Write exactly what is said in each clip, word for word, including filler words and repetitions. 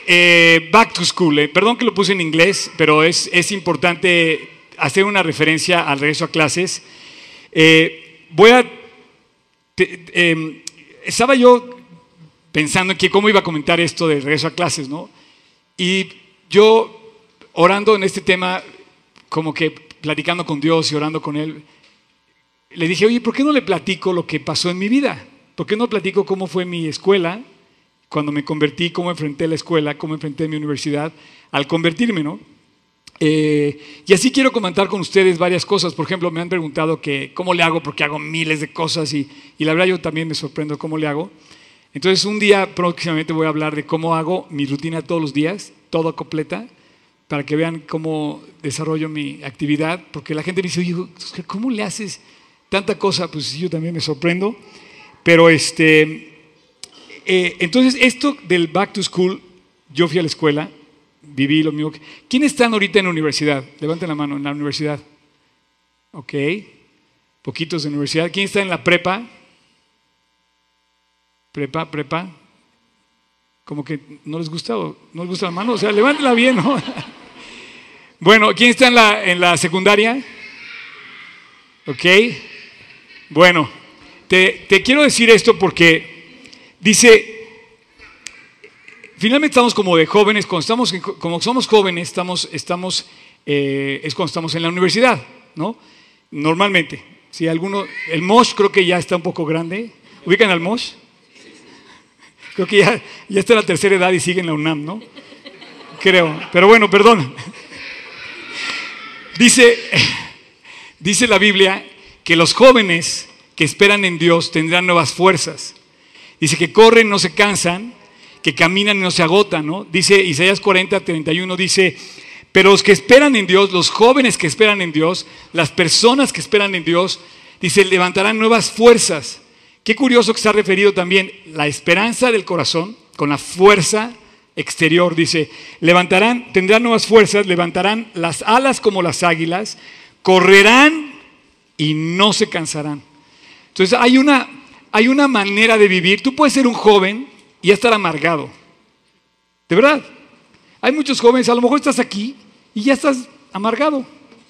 eh, Back to School. Eh, perdón que lo puse en inglés, pero es, es importante hacer una referencia al regreso a clases. Eh, voy a... Te, eh, estaba yo pensando en que cómo iba a comentar esto del regreso a clases, ¿no? Y yo, orando en este tema, como que platicando con Dios y orando con Él, le dije, oye, ¿por qué no le platico lo que pasó en mi vida? ¿Por qué no platico cómo fue mi escuela, cuando me convertí, cómo enfrenté la escuela, cómo enfrenté mi universidad al convertirme, ¿no? Eh, y así quiero comentar con ustedes varias cosas. Por ejemplo, me han preguntado que cómo le hago, porque hago miles de cosas y, y la verdad yo también me sorprendo cómo le hago. Entonces un día próximamente voy a hablar de cómo hago mi rutina todos los días, toda completa, para que vean cómo desarrollo mi actividad, porque la gente me dice, oye, ¿cómo le haces tanta cosa? Pues yo también me sorprendo. Pero este, eh, entonces esto del back to school, yo fui a la escuela, viví lo mismo. Que, ¿quiénes están ahorita en la universidad? Levanten la mano, en la universidad. Ok, poquitos de universidad. ¿Quién está en la prepa? Prepa, prepa. Como que no les gusta, o no les gusta la mano, o sea, levántela bien, ¿no? Bueno, ¿quién está en la, en la secundaria? Ok, bueno, te, te quiero decir esto porque dice, finalmente estamos como de jóvenes, cuando estamos, como somos jóvenes, estamos, estamos eh, es cuando estamos en la universidad, ¿no? Normalmente, si alguno, el Mosh creo que ya está un poco grande, ¿ubican al Mosh? Creo que ya, ya está en la tercera edad y sigue en la UNAM, ¿no? Creo, pero bueno, perdón. Dice, dice la Biblia que los jóvenes que esperan en Dios tendrán nuevas fuerzas. Dice que corren, no se cansan, que caminan y no se agotan, ¿no? Dice Isaías cuarenta, treinta y uno, dice, pero los que esperan en Dios, los jóvenes que esperan en Dios, las personas que esperan en Dios, dice, levantarán nuevas fuerzas. Qué curioso que está referido también la esperanza del corazón con la fuerza exterior. Dice, levantarán, tendrán nuevas fuerzas, levantarán las alas como las águilas, correrán y no se cansarán. Entonces hay una, hay una manera de vivir. Tú puedes ser un joven y estar amargado. De verdad. Hay muchos jóvenes, a lo mejor estás aquí y ya estás amargado.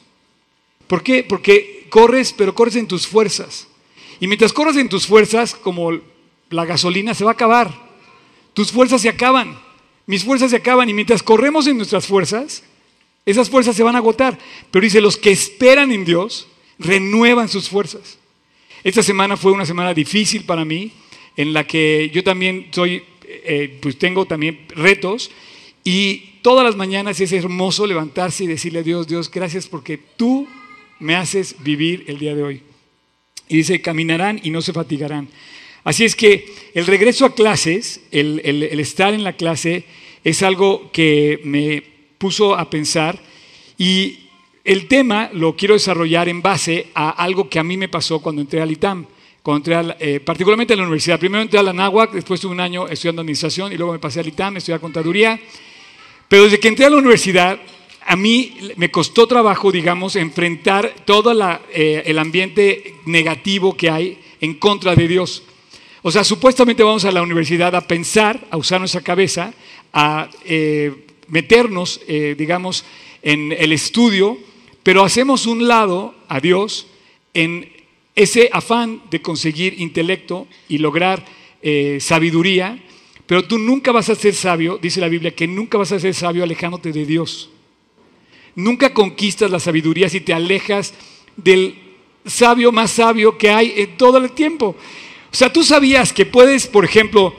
¿Por qué? Porque corres, pero corres en tus fuerzas. Y mientras corres en tus fuerzas, como la gasolina se va a acabar. Tus fuerzas se acaban. Mis fuerzas se acaban. Y mientras corremos en nuestras fuerzas, esas fuerzas se van a agotar. Pero dice, los que esperan en Dios, renuevan sus fuerzas. Esta semana fue una semana difícil para mí, en la que yo también soy, eh, pues tengo también retos. Y todas las mañanas es hermoso levantarse y decirle a Dios, Dios, gracias porque tú me haces vivir el día de hoy. Y dice, caminarán y no se fatigarán. Así es que el regreso a clases, el, el, el estar en la clase, es algo que me puso a pensar. Y el tema lo quiero desarrollar en base a algo que a mí me pasó cuando entré al ITAM, cuando entré a, eh, particularmente a la universidad. Primero entré a la Anáhuac, después tuve un año estudiando administración y luego me pasé al ITAM, estudié contaduría. Pero desde que entré a la universidad, a mí me costó trabajo, digamos, enfrentar todo la, eh, el ambiente negativo que hay en contra de Dios. O sea, supuestamente vamos a la universidad a pensar, a usar nuestra cabeza, a eh, meternos, eh, digamos, en el estudio, pero hacemos un lado a Dios en ese afán de conseguir intelecto y lograr eh, sabiduría, pero tú nunca vas a ser sabio, dice la Biblia, que nunca vas a ser sabio alejándote de Dios. Nunca conquistas la sabiduría si te alejas del sabio más sabio que hay en todo el tiempo. O sea, tú sabías que puedes, por ejemplo,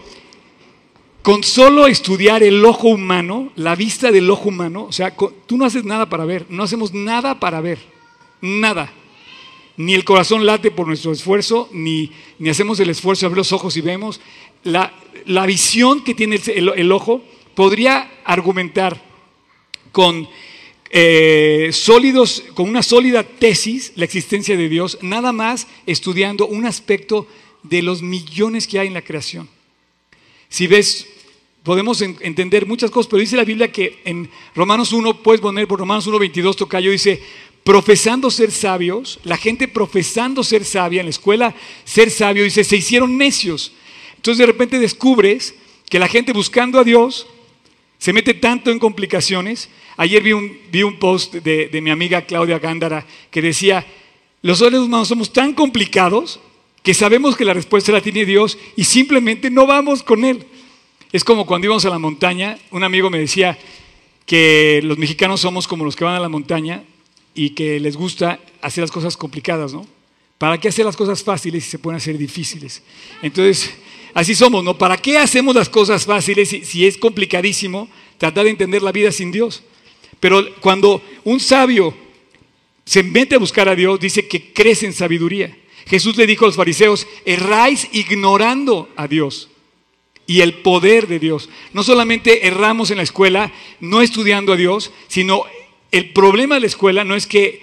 con solo estudiar el ojo humano, la vista del ojo humano, o sea, tú no haces nada para ver, no hacemos nada para ver, nada. Ni el corazón late por nuestro esfuerzo, ni, ni hacemos el esfuerzo de abrir los ojos y vemos. La, la visión que tiene el, el, el ojo podría argumentar con... Eh, sólidos, con una sólida tesis, la existencia de Dios, nada más estudiando un aspecto de los millones que hay en la creación. Si ves, podemos en, entender muchas cosas, pero dice la Biblia que en Romanos uno, puedes poner por Romanos uno, veintidós, tocayo, dice, profesando ser sabios, la gente profesando ser sabia, en la escuela ser sabio, dice, se hicieron necios. Entonces de repente descubres que la gente buscando a Dios Se mete tanto en complicaciones. Ayer vi un, vi un post de, de mi amiga Claudia Gándara que decía, los seres humanos somos tan complicados que sabemos que la respuesta la tiene Dios y simplemente no vamos con Él. Es como cuando íbamos a la montaña, un amigo me decía que los mexicanos somos como los que van a la montaña y que les gusta hacer las cosas complicadas, ¿no? ¿Para qué hacer las cosas fáciles si se pueden hacer difíciles? Entonces, así somos, ¿no? ¿Para qué hacemos las cosas fáciles si, si es complicadísimo tratar de entender la vida sin Dios? Pero cuando un sabio se mete a buscar a Dios, dice que crece en sabiduría. Jesús le dijo a los fariseos, erráis ignorando a Dios y el poder de Dios. No solamente erramos en la escuela, no estudiando a Dios, sino el problema de la escuela no es que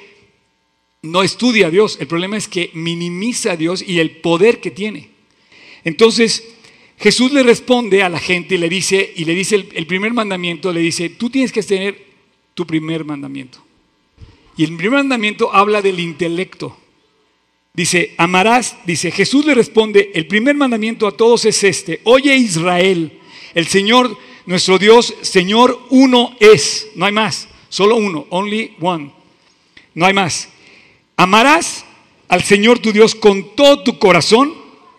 no estudia a Dios, el problema es que minimiza a Dios y el poder que tiene. Entonces, Jesús le responde a la gente y le dice, y le dice el, el primer mandamiento, le dice, tú tienes que tener tu primer mandamiento. Y el primer mandamiento habla del intelecto. Dice, amarás, dice, Jesús le responde, el primer mandamiento a todos es este, oye Israel, el Señor, nuestro Dios, Señor uno es, no hay más, solo uno, only one, no hay más. Amarás al Señor tu Dios con todo tu corazón,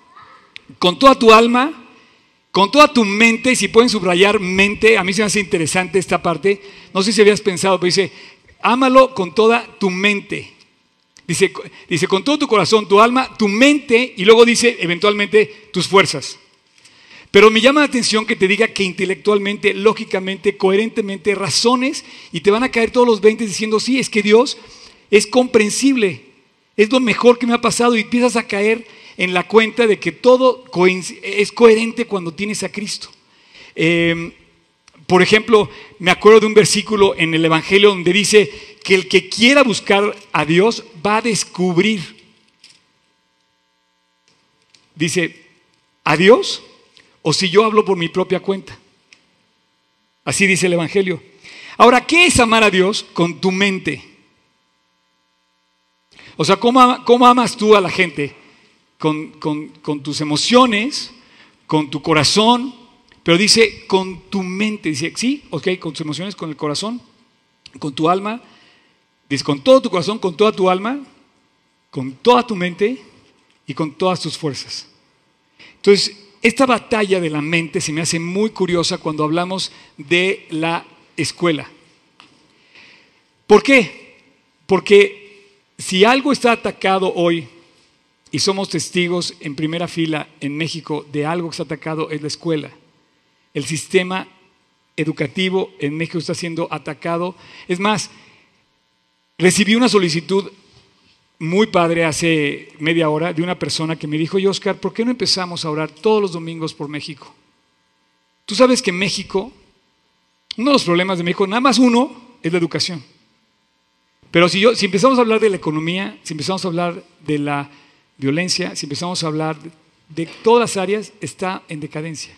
con toda tu alma, con toda tu mente, y si pueden subrayar mente, a mí se me hace interesante esta parte, no sé si habías pensado, pero dice, ámalo con toda tu mente. Dice, dice, con todo tu corazón, tu alma, tu mente, y luego dice, eventualmente, tus fuerzas. Pero me llama la atención que te diga que intelectualmente, lógicamente, coherentemente, razones, y te van a caer todos los veinte diciendo, sí, es que Dios es comprensible, es lo mejor que me ha pasado, y empiezas a caer en la cuenta de que todo es coherente cuando tienes a Cristo. Eh, por ejemplo, me acuerdo de un versículo en el Evangelio donde dice que el que quiera buscar a Dios va a descubrir. Dice, ¿a Dios? ¿O si yo hablo por mi propia cuenta? Así dice el Evangelio. Ahora, ¿qué es amar a Dios con tu mente? O sea, ¿cómo, cómo amas tú a la gente? Con, con, con tus emociones, con tu corazón, pero dice con tu mente. Dice, sí, ok, con tus emociones, con el corazón, con tu alma. Dice, con todo tu corazón, con toda tu alma, con toda tu mente y con todas tus fuerzas. Entonces, esta batalla de la mente se me hace muy curiosa cuando hablamos de la escuela. ¿Por qué? Porque si algo está atacado hoy, y somos testigos en primera fila en México de algo que está atacado, es la escuela. El sistema educativo en México está siendo atacado. Es más, recibí una solicitud muy padre hace media hora de una persona que me dijo, oye Oscar, ¿por qué no empezamos a orar todos los domingos por México? Tú sabes que México, uno de los problemas de México, nada más uno, es la educación. Pero si, yo, si empezamos a hablar de la economía, si empezamos a hablar de la violencia, si empezamos a hablar de, de todas las áreas, está en decadencia.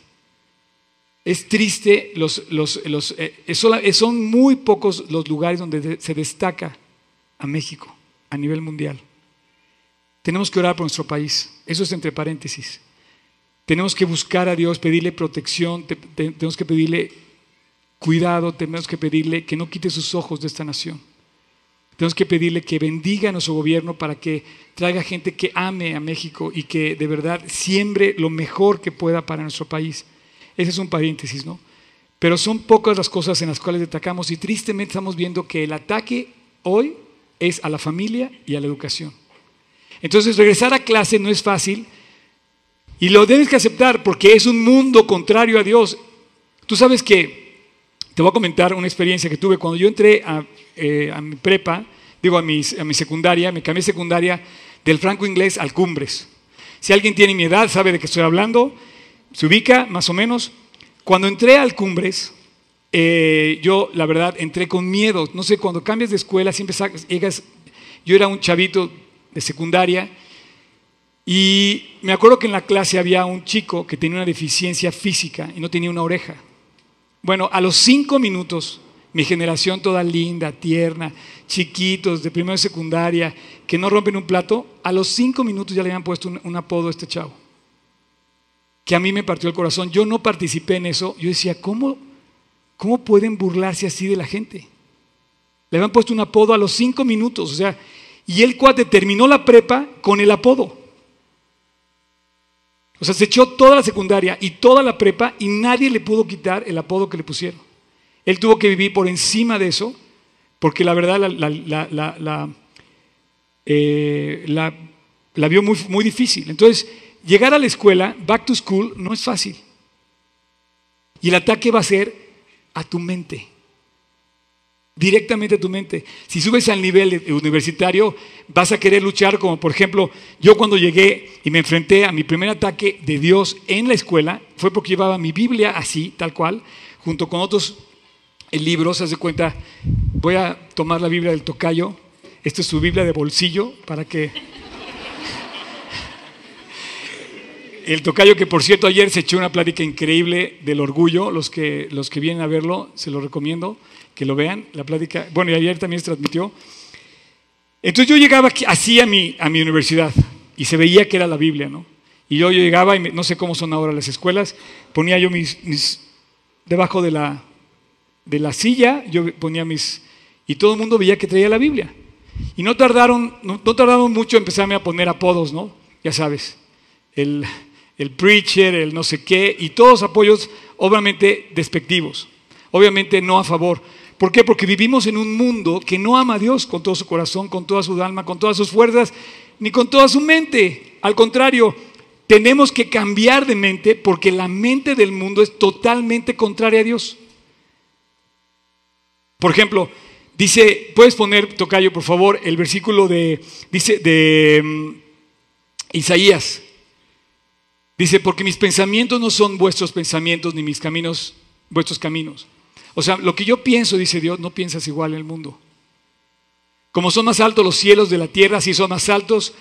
Es triste, los, los, los, eh, son muy pocos los lugares donde se destaca a México a nivel mundial. Tenemos que orar por nuestro país, eso es entre paréntesis. Tenemos que buscar a Dios, pedirle protección, te, te, tenemos que pedirle cuidado, tenemos que pedirle que no quite sus ojos de esta nación. Tenemos que pedirle que bendiga a nuestro gobierno para que traiga gente que ame a México y que de verdad siembre lo mejor que pueda para nuestro país. Ese es un paréntesis, ¿no? Pero son pocas las cosas en las cuales atacamos y tristemente estamos viendo que el ataque hoy es a la familia y a la educación. Entonces regresar a clase no es fácil y lo debes que aceptar porque es un mundo contrario a Dios. Tú sabes que, te voy a comentar una experiencia que tuve cuando yo entré a, eh, a mi prepa, digo a mi, a mi secundaria, me cambié secundaria del Franco Inglés al Cumbres. Si alguien tiene mi edad, sabe de qué estoy hablando, se ubica más o menos. Cuando entré al Cumbres, eh, yo la verdad entré con miedo. No sé, cuando cambias de escuela, siempre llegas, yo era un chavito de secundaria y me acuerdo que en la clase había un chico que tenía una deficiencia física y no tenía una oreja. Bueno, a los cinco minutos, mi generación toda linda, tierna, chiquitos, de primero y secundaria, que no rompen un plato, a los cinco minutos ya le habían puesto un, un apodo a este chavo, que a mí me partió el corazón. Yo no participé en eso, yo decía, ¿cómo, ¿cómo pueden burlarse así de la gente? Le habían puesto un apodo a los cinco minutos, o sea, y el cuate terminó la prepa con el apodo. O sea, se echó toda la secundaria y toda la prepa y nadie le pudo quitar el apodo que le pusieron. Él tuvo que vivir por encima de eso, porque la verdad la, la, la, la, la, eh, la, la vio muy, muy difícil. Entonces, llegar a la escuela, back to school, no es fácil. Y el ataque va a ser a tu mente. Directamente a tu mente. Si subes al nivel universitario, vas a querer luchar, como por ejemplo, yo cuando llegué y me enfrenté a mi primer ataque de Dios en la escuela, fue porque llevaba mi Biblia así, tal cual, junto con otros libros. Haz de cuenta, voy a tomar la Biblia del tocayo, esta es su Biblia de bolsillo, para que... El tocayo, que por cierto ayer se echó una plática increíble del orgullo, los que, los que vienen a verlo, se lo recomiendo que lo vean, la plática, bueno, y ayer también se transmitió. Entonces yo llegaba aquí, así a mi, a mi universidad y se veía que era la Biblia, ¿no? Y yo, yo llegaba y me, no sé cómo son ahora las escuelas, ponía yo mis, mis debajo de la, de la silla, yo ponía mis, y todo el mundo veía que traía la Biblia. Y no tardaron, no, no tardaron mucho en empezarme a poner apodos, ¿no? Ya sabes, el, el preacher, el no sé qué, y todos apoyos obviamente despectivos, obviamente no a favor. ¿Por qué? Porque vivimos en un mundo que no ama a Dios con todo su corazón, con toda su alma, con todas sus fuerzas, ni con toda su mente. Al contrario, tenemos que cambiar de mente porque la mente del mundo es totalmente contraria a Dios. Por ejemplo, dice, puedes poner, tocayo, por favor, el versículo de, dice, de um, Isaías. Dice, porque mis pensamientos no son vuestros pensamientos, ni mis caminos vuestros caminos. O sea, lo que yo pienso, dice Dios, no piensas igual en el mundo. Como son más altos los cielos de la tierra, así son más altos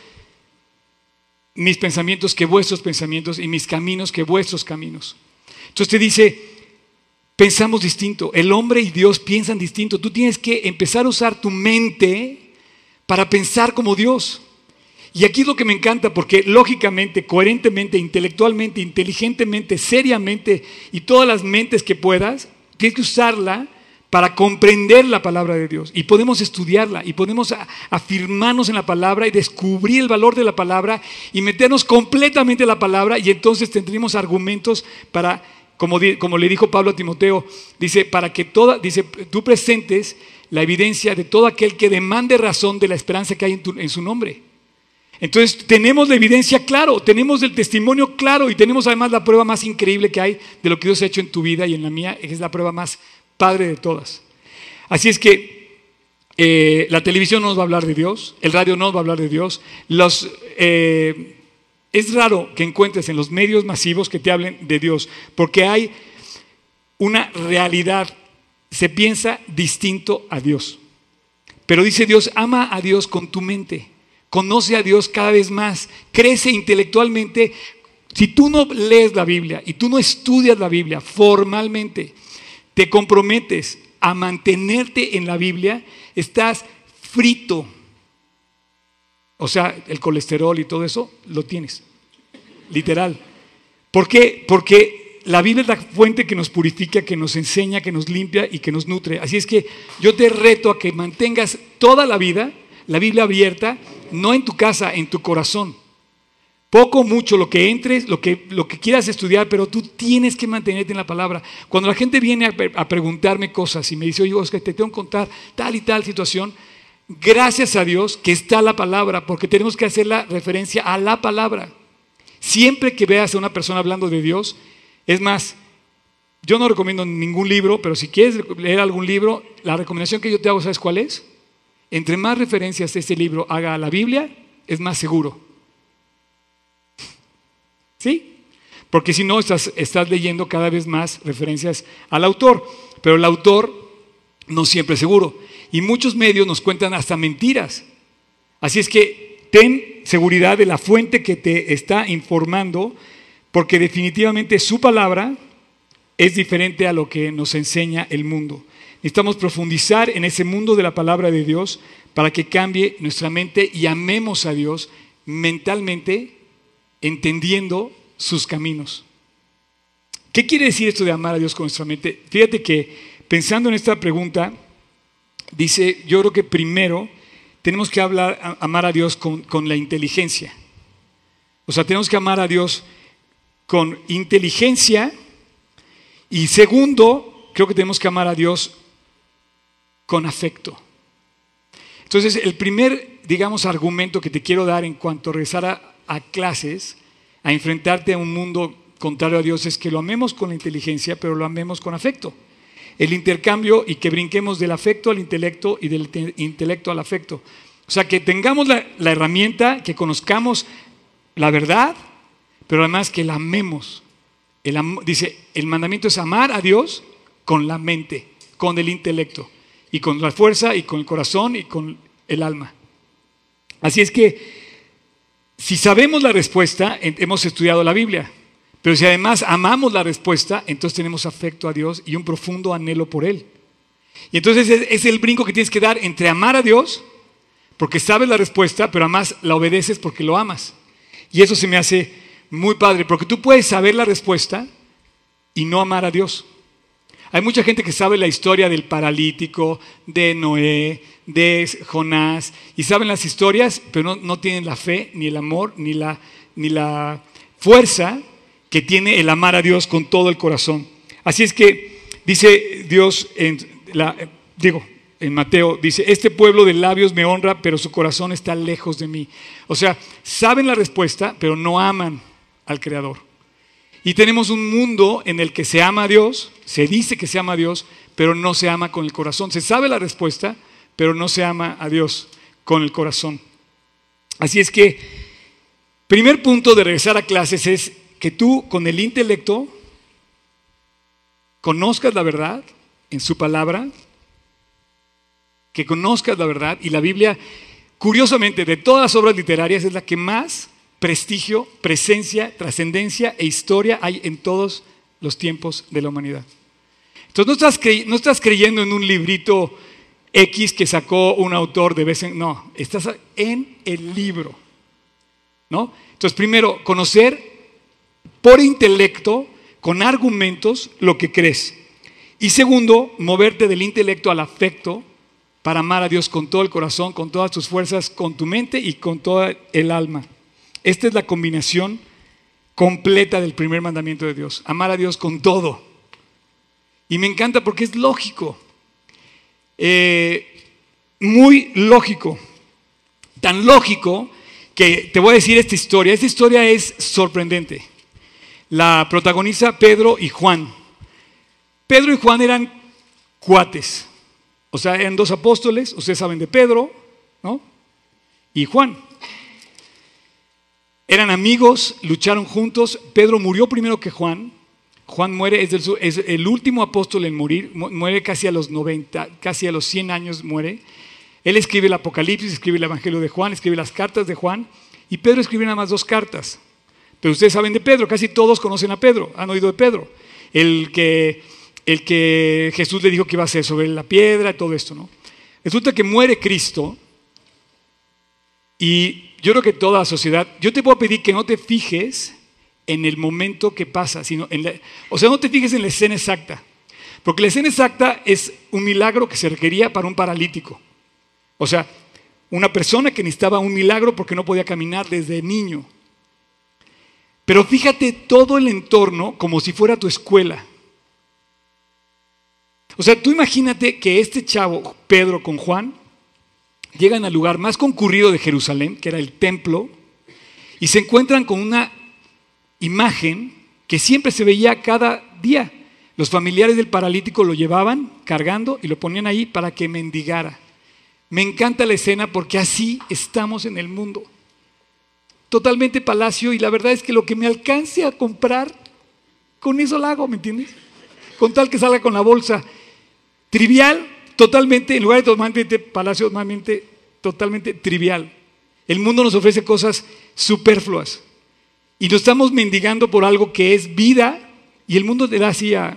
mis pensamientos que vuestros pensamientos y mis caminos que vuestros caminos. Entonces te dice, pensamos distinto. El hombre y Dios piensan distinto. Tú tienes que empezar a usar tu mente para pensar como Dios. Y aquí es lo que me encanta, porque lógicamente, coherentemente, intelectualmente, inteligentemente, seriamente y todas las mentes que puedas, tienes que usarla para comprender la palabra de Dios. Y podemos estudiarla y podemos afirmarnos en la palabra y descubrir el valor de la palabra y meternos completamente en la palabra, y entonces tendremos argumentos para, como, como le dijo Pablo a Timoteo, dice, para que toda, dice, tú presentes la evidencia de todo aquel que demande razón de la esperanza que hay en, tu, en su nombre. Entonces tenemos la evidencia claro, tenemos el testimonio claro y tenemos además la prueba más increíble que hay de lo que Dios ha hecho en tu vida y en la mía, que es la prueba más padre de todas. Así es que eh, la televisión no nos va a hablar de Dios, el radio no nos va a hablar de Dios. Los, eh, es raro que encuentres en los medios masivos que te hablen de Dios, porque hay una realidad, se piensa distinto a Dios. Pero dice Dios, ama a Dios con tu mente. Conoce a Dios cada vez más, crece intelectualmente. Si tú no lees la Biblia y tú no estudias la Biblia formalmente, te comprometes a mantenerte en la Biblia, estás frito. O sea, el colesterol y todo eso lo tienes, literal. ¿Por qué? Porque la Biblia es la fuente que nos purifica, que nos enseña, que nos limpia y que nos nutre. Así es que yo te reto a que mantengas toda la vida la Biblia abierta, no en tu casa, en tu corazón. Poco, mucho, lo que entres, lo que, lo que quieras estudiar, pero tú tienes que mantenerte en la palabra. Cuando la gente viene a, a preguntarme cosas y me dice, oye, Oscar, te tengo que contar tal y tal situación, gracias a Dios que está la palabra, porque tenemos que hacer la referencia a la palabra. Siempre que veas a una persona hablando de Dios, es más, yo no recomiendo ningún libro, pero si quieres leer algún libro, la recomendación que yo te hago, ¿sabes cuál es? Entre más referencias este libro haga a la Biblia, es más seguro. ¿Sí? Porque si no, estás, estás leyendo cada vez más referencias al autor. Pero el autor no siempre es seguro. Y muchos medios nos cuentan hasta mentiras. Así es que ten seguridad de la fuente que te está informando, porque definitivamente su palabra es diferente a lo que nos enseña el mundo. Necesitamos profundizar en ese mundo de la palabra de Dios para que cambie nuestra mente y amemos a Dios mentalmente, entendiendo sus caminos. ¿Qué quiere decir esto de amar a Dios con nuestra mente? Fíjate que pensando en esta pregunta, dice, yo creo que primero tenemos que hablar, a- amar a Dios con, con la inteligencia. O sea, tenemos que amar a Dios con inteligencia. Y segundo, creo que tenemos que amar a Dios con afecto. Entonces, el primer, digamos, argumento que te quiero dar en cuanto a regresar a, a clases, a enfrentarte a un mundo contrario a Dios, es que lo amemos con la inteligencia, pero lo amemos con afecto. El intercambio y que brinquemos del afecto al intelecto y del te- intelecto al afecto. O sea, que tengamos la, la herramienta, que conozcamos la verdad, pero además que la amemos. El am- dice, el mandamiento es amar a Dios con la mente, con el intelecto, y con la fuerza, y con el corazón, y con el alma. Así es que, si sabemos la respuesta, en- hemos estudiado la Biblia. Pero si además amamos la respuesta, entonces tenemos afecto a Dios y un profundo anhelo por Él. Y entonces es, es el brinco que tienes que dar entre amar a Dios, porque sabes la respuesta, pero además la obedeces porque lo amas. Y eso se me hace muy padre, porque tú puedes saber la respuesta y no amar a Dios. Hay mucha gente que sabe la historia del paralítico, de Noé, de Jonás, y saben las historias, pero no, no tienen la fe, ni el amor, ni la, ni la fuerza que tiene el amar a Dios con todo el corazón. Así es que dice Dios, en la, digo, en Mateo, dice, este pueblo de labios me honra, pero su corazón está lejos de mí. O sea, saben la respuesta, pero no aman al Creador. Y tenemos un mundo en el que se ama a Dios, se dice que se ama a Dios, pero no se ama con el corazón. Se sabe la respuesta, pero no se ama a Dios con el corazón. Así es que, primer punto de regresar a clases es que tú con el intelecto conozcas la verdad en su palabra, que conozcas la verdad, y la Biblia, curiosamente, de todas las obras literarias es la que más prestigio, presencia, trascendencia e historia hay en todos los tiempos de la humanidad. Entonces no estás, crey- no estás creyendo en un librito X que sacó un autor de vez en... No, estás en el libro, ¿no? Entonces primero, conocer por intelecto, con argumentos, lo que crees. Y segundo, moverte del intelecto al afecto para amar a Dios con todo el corazón, con todas tus fuerzas, con tu mente y con toda el alma. Esta es la combinación completa del primer mandamiento de Dios, amar a Dios con todo. Y me encanta porque es lógico, eh, muy lógico, tan lógico que te voy a decir esta historia. Esta historia es sorprendente. La protagoniza Pedro y Juan. Pedro y Juan eran cuates, o sea, eran dos apóstoles. Ustedes saben de Pedro, ¿no? Y Juan. Eran amigos, lucharon juntos. Pedro murió primero que Juan. Juan muere, es el, es el último apóstol en morir, muere casi a los noventa, casi a los cien años muere. Él escribe el Apocalipsis, escribe el Evangelio de Juan, escribe las cartas de Juan, y Pedro escribe nada más dos cartas. Pero ustedes saben de Pedro, casi todos conocen a Pedro, han oído de Pedro. El que, el que Jesús le dijo que iba a hacer sobre la piedra, todo esto, ¿no? Resulta que muere Cristo, y yo creo que toda la sociedad, yo te puedo pedir que no te fijes en el momento que pasa, sino en la, o sea, no te fijes en la escena exacta, porque la escena exacta es un milagro que se requería para un paralítico. O sea, una persona que necesitaba un milagro porque no podía caminar desde niño. Pero fíjate todo el entorno como si fuera tu escuela. O sea, tú imagínate que este chavo, Pedro con Juan, llegan al lugar más concurrido de Jerusalén, que era el templo, y se encuentran con una imagen que siempre se veía cada día. Los familiares del paralítico lo llevaban cargando y lo ponían ahí para que mendigara. Me encanta la escena porque así estamos en el mundo. Totalmente palacio, y la verdad es que lo que me alcance a comprar, con eso lo hago, ¿me entiendes? Con tal que salga con la bolsa. Trivial, totalmente, en lugar de totalmente palacio, totalmente, totalmente trivial. El mundo nos ofrece cosas superfluas y nos estamos mendigando por algo que es vida, y el mundo te da así a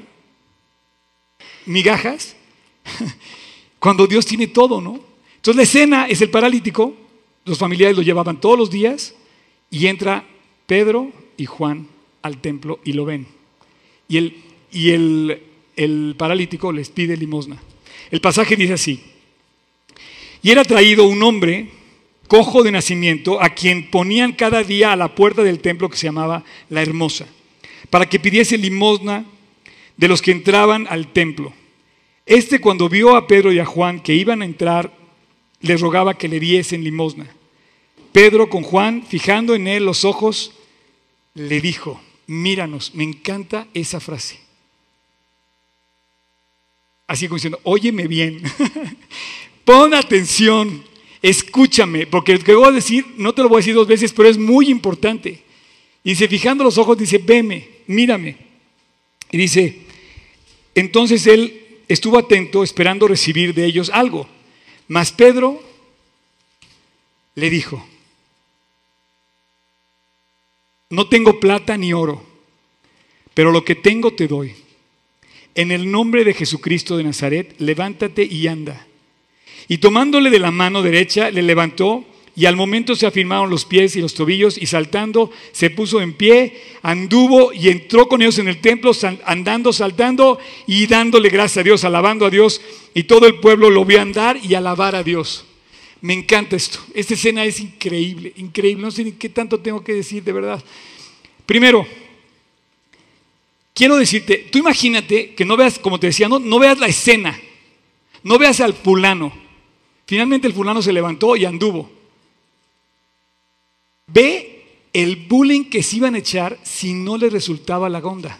migajas cuando Dios tiene todo, ¿no? Entonces la escena es el paralítico, los familiares lo llevaban todos los días, y entra Pedro y Juan al templo y lo ven. Y el, y el el paralítico les pide limosna. El pasaje dice así: y era traído un hombre cojo de nacimiento, a quien ponían cada día a la puerta del templo que se llamaba La Hermosa, para que pidiese limosna de los que entraban al templo. Este, cuando vio a Pedro y a Juan que iban a entrar, les rogaba que le diesen limosna. Pedro, con Juan, fijando en él los ojos, le dijo: míranos. Me encanta esa frase. Así como diciendo: óyeme bien, pon atención, escúchame, porque lo que voy a decir, no te lo voy a decir dos veces, pero es muy importante. Y dice, fijando los ojos, dice: veme, mírame. Y dice, entonces él estuvo atento, esperando recibir de ellos algo. Mas Pedro le dijo: no tengo plata ni oro, pero lo que tengo te doy. En el nombre de Jesucristo de Nazaret, levántate y anda. Y tomándole de la mano derecha, le levantó, y al momento se afirmaron los pies y los tobillos, y saltando se puso en pie, anduvo y entró con ellos en el templo, andando, saltando y dándole gracias a Dios, alabando a Dios, y todo el pueblo lo vio andar y alabar a Dios. Me encanta esto. Esta escena es increíble, increíble. No sé ni qué tanto tengo que decir, de verdad. Primero, quiero decirte, tú imagínate que no veas, como te decía, no, no veas la escena, no veas al fulano. Finalmente el fulano se levantó y anduvo. Ve el bullying que se iban a echar si no le resultaba la onda.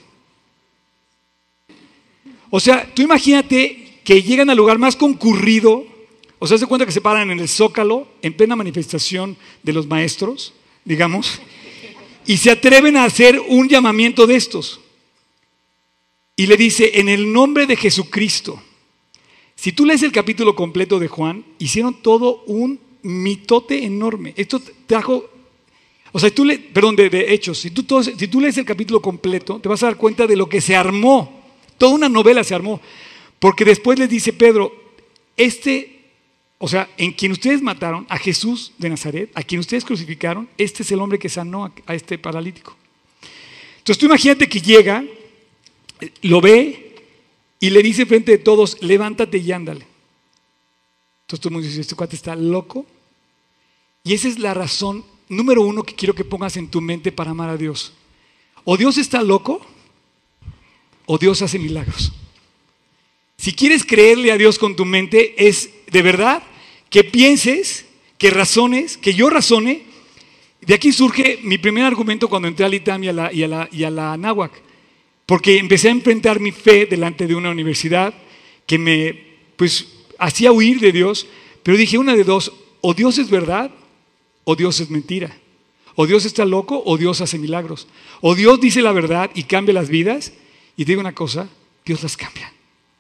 O sea, tú imagínate que llegan al lugar más concurrido, o sea, se cuenta que se paran en el Zócalo, en plena manifestación de los maestros, digamos, y se atreven a hacer un llamamiento de estos. Y le dice: en el nombre de Jesucristo. Si tú lees el capítulo completo de Juan, hicieron todo un mitote enorme. Esto trajo, o sea, tú le, perdón, de, de Hechos, si tú, todo, si tú lees el capítulo completo, te vas a dar cuenta de lo que se armó. Toda una novela se armó. Porque después les dice Pedro, este, o sea, en quien ustedes mataron, a Jesús de Nazaret, a quien ustedes crucificaron, este es el hombre que sanó a, a este paralítico. Entonces tú imagínate que llega, lo ve y le dice frente de todos: levántate y ándale. Entonces todo el mundo dice: este cuate está loco. Y esa es la razón número uno que quiero que pongas en tu mente para amar a Dios. O Dios está loco, o Dios hace milagros. Si quieres creerle a Dios con tu mente, es de verdad que pienses, que razones, que yo razone. De aquí surge mi primer argumento cuando entré al ITAM y a la, y a la, y a la Anáhuac. Porque empecé a enfrentar mi fe delante de una universidad que me pues, hacía huir de Dios, pero dije una de dos: o Dios es verdad o Dios es mentira, o Dios está loco o Dios hace milagros, o Dios dice la verdad y cambia las vidas, y digo una cosa: Dios las cambia.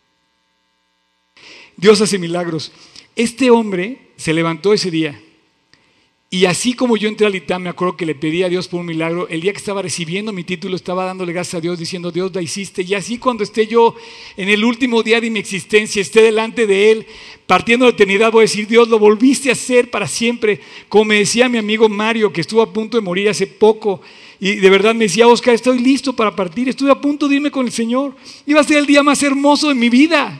Dios hace milagros. Este hombre se levantó ese día. Y así como yo entré al ITAM, me acuerdo que le pedí a Dios por un milagro. El día que estaba recibiendo mi título, estaba dándole gracias a Dios, diciendo: Dios, la hiciste. Y así cuando esté yo en el último día de mi existencia, esté delante de Él, partiendo de la eternidad, voy a decir: Dios, lo volviste a hacer para siempre. Como me decía mi amigo Mario, que estuvo a punto de morir hace poco, y de verdad me decía: Oscar, estoy listo para partir, estuve a punto de irme con el Señor. Iba a ser el día más hermoso de mi vida.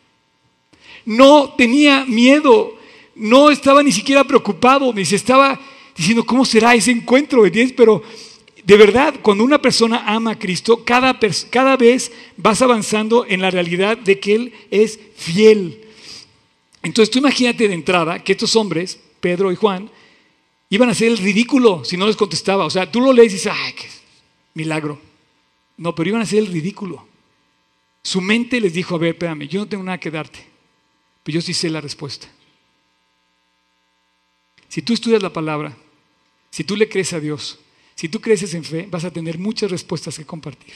No tenía miedo. No estaba ni siquiera preocupado, ni se estaba diciendo: ¿cómo será ese encuentro? ¿Entiendes? Pero de verdad, cuando una persona ama a Cristo, cada, cada vez vas avanzando en la realidad de que Él es fiel. Entonces tú imagínate de entrada que estos hombres, Pedro y Juan, iban a hacer el ridículo si no les contestaba. O sea, tú lo lees y dices: ¡ay, qué milagro! No, pero iban a hacer el ridículo. Su mente les dijo: a ver, espérame, yo no tengo nada que darte, pero yo sí sé la respuesta. Si tú estudias la palabra, si tú le crees a Dios, si tú creces en fe, vas a tener muchas respuestas que compartir.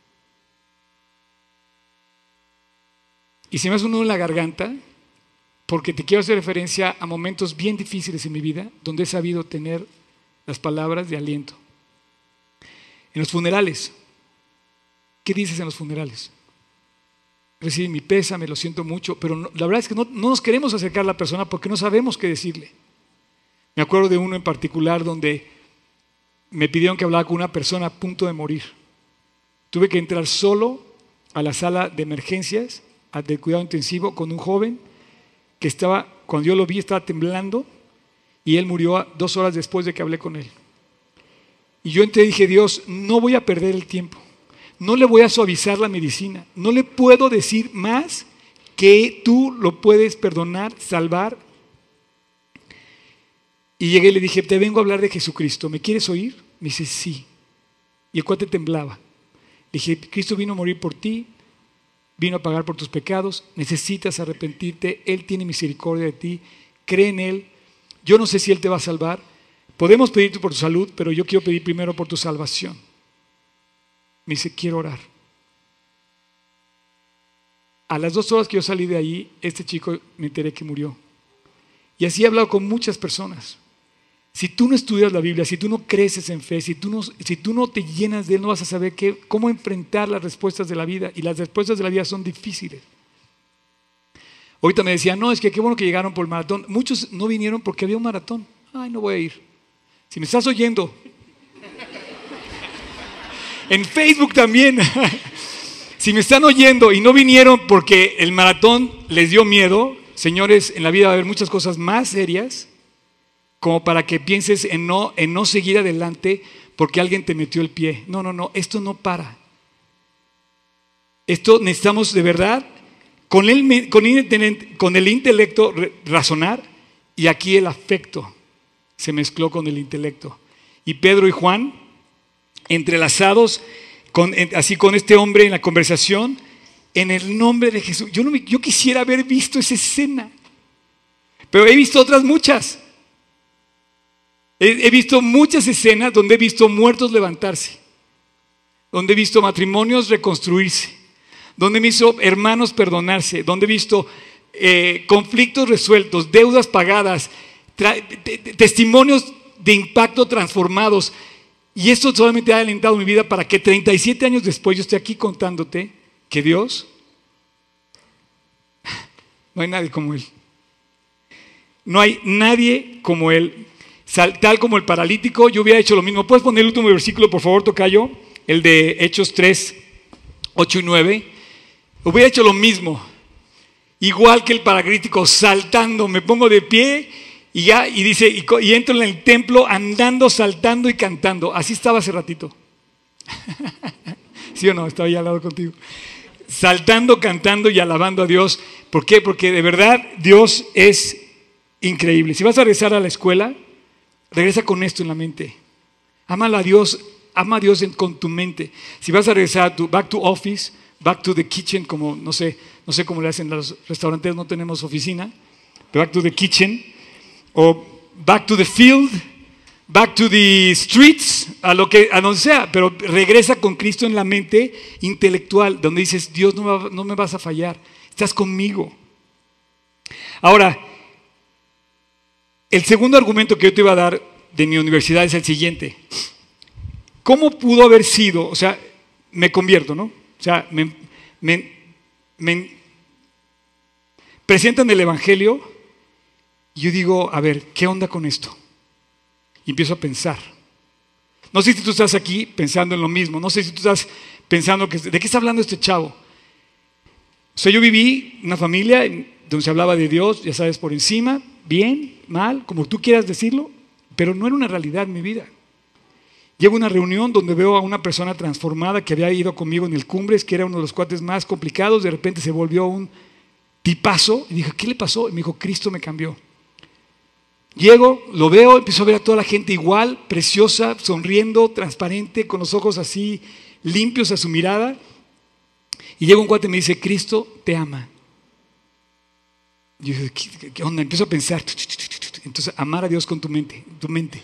Y se me hace un nudo en la garganta porque te quiero hacer referencia a momentos bien difíciles en mi vida donde he sabido tener las palabras de aliento. En los funerales, ¿qué dices en los funerales? Recibe mi pésame, lo siento mucho, pero no, la verdad es que no, no nos queremos acercar a la persona porque no sabemos qué decirle. Me acuerdo de uno en particular donde me pidieron que hablara con una persona a punto de morir. Tuve que entrar solo a la sala de emergencias, al de cuidado intensivo, con un joven que estaba, cuando yo lo vi, estaba temblando y él murió dos horas después de que hablé con él. Y yo entré y dije, Dios, no voy a perder el tiempo, no le voy a suavizar la medicina, no le puedo decir más que tú lo puedes perdonar, salvar. Y llegué y le dije, te vengo a hablar de Jesucristo, ¿me quieres oír? Me dice, sí. Y el cuate temblaba. Le dije, Cristo vino a morir por ti, vino a pagar por tus pecados, necesitas arrepentirte, Él tiene misericordia de ti, cree en Él. Yo no sé si Él te va a salvar, podemos pedirte por tu salud, pero yo quiero pedir primero por tu salvación. Me dice, quiero orar. A las dos horas que yo salí de ahí, este chico me enteré que murió. Y así he hablado con muchas personas. Si tú no estudias la Biblia, si tú no creces en fe, si tú no, si tú no te llenas de Él, no vas a saber qué, cómo enfrentar las respuestas de la vida. Y las respuestas de la vida son difíciles. Ahorita me decían, no, es que qué bueno que llegaron por el maratón. Muchos no vinieron porque había un maratón. Ay, no voy a ir. Si me estás oyendo. En Facebook también. Si me están oyendo y no vinieron porque el maratón les dio miedo, señores, en la vida va a haber muchas cosas más serias como para que pienses en no, en no seguir adelante porque alguien te metió el pie. No, no, no, esto no para. Esto necesitamos de verdad con el, con el, con el intelecto razonar, y aquí el afecto se mezcló con el intelecto. Y Pedro y Juan, entrelazados con, así con este hombre en la conversación, en el nombre de Jesús. Yo, no me, yo quisiera haber visto esa escena, pero he visto otras muchas. He, he visto muchas escenas donde he visto muertos levantarse, donde he visto matrimonios reconstruirse, donde he visto hermanos perdonarse, donde he visto eh, conflictos resueltos, deudas pagadas, testimonios de impacto transformados. Y esto solamente ha alentado mi vida para que treinta y siete años después yo esté aquí contándote que Dios, no hay nadie como Él. No hay nadie como Él. Tal como el paralítico, yo hubiera hecho lo mismo. ¿Puedes poner el último versículo, por favor, tocayo? El de Hechos tres, ocho y nueve. Hubiera hecho lo mismo. Igual que el paralítico, saltando, me pongo de pie y ya, y dice, y, y entro en el templo andando, saltando y cantando. Así estaba hace ratito. ¿Sí o no? Estaba ahí al lado contigo. Saltando, cantando y alabando a Dios. ¿Por qué? Porque de verdad Dios es increíble. Si vas a regresar a la escuela, regresa con esto en la mente. Ámalo a Dios, ama a Dios en, con tu mente. Si vas a regresar a tu back to office, back to the kitchen, como no sé, no sé cómo le hacen los restaurantes, no tenemos oficina, pero back to the kitchen, o back to the field, back to the streets, a lo que, a donde sea, pero regresa con Cristo en la mente intelectual, donde dices, Dios, no me, no me vas a fallar, estás conmigo. Ahora, el segundo argumento que yo te iba a dar de mi universidad es el siguiente. ¿Cómo pudo haber sido? O sea, me convierto, ¿no? O sea, me, me, me presentan el Evangelio y yo digo, a ver, ¿qué onda con esto? Y empiezo a pensar. No sé si tú estás aquí pensando en lo mismo, no sé si tú estás pensando, que, ¿de qué está hablando este chavo? O sea, yo viví una familia donde se hablaba de Dios, ya sabes, por encima, bien, mal, como tú quieras decirlo, pero no era una realidad en mi vida. Llego a una reunión donde veo a una persona transformada que había ido conmigo en el Cumbres, que era uno de los cuates más complicados, de repente se volvió un tipazo, y dije, ¿qué le pasó? Y me dijo, Cristo me cambió. Llego, lo veo, empiezo a ver a toda la gente igual, preciosa, sonriendo, transparente, con los ojos así limpios a su mirada, y llega un cuate y me dice, Cristo te ama. Y yo dije, ¿qué, qué onda? Empiezo a pensar, entonces amar a Dios con tu mente, tu mente.